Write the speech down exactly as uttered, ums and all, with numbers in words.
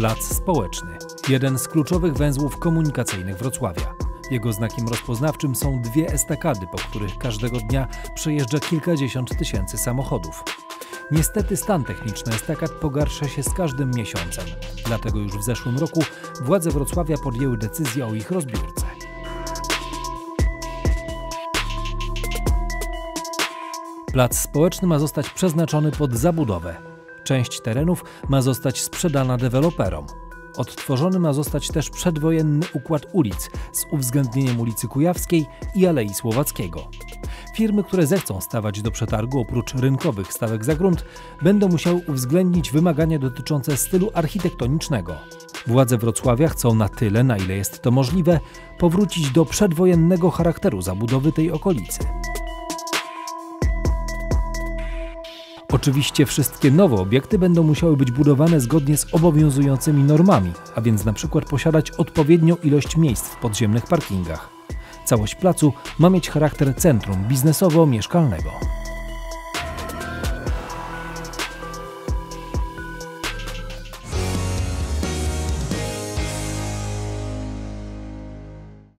Plac Społeczny. Jeden z kluczowych węzłów komunikacyjnych Wrocławia. Jego znakiem rozpoznawczym są dwie estakady, po których każdego dnia przejeżdża kilkadziesiąt tysięcy samochodów. Niestety stan techniczny estakad pogarsza się z każdym miesiącem. Dlatego już w zeszłym roku władze Wrocławia podjęły decyzję o ich rozbiórce. Plac Społeczny ma zostać przeznaczony pod zabudowę. Część terenów ma zostać sprzedana deweloperom. Odtworzony ma zostać też przedwojenny układ ulic z uwzględnieniem ulicy Kujawskiej i Alei Słowackiego. Firmy, które zechcą stawać do przetargu, oprócz rynkowych stawek za grunt, będą musiały uwzględnić wymagania dotyczące stylu architektonicznego. Władze Wrocławia chcą na tyle, na ile jest to możliwe, powrócić do przedwojennego charakteru zabudowy tej okolicy. Oczywiście wszystkie nowe obiekty będą musiały być budowane zgodnie z obowiązującymi normami, a więc na przykład posiadać odpowiednią ilość miejsc w podziemnych parkingach. Całość placu ma mieć charakter centrum biznesowo-mieszkalnego.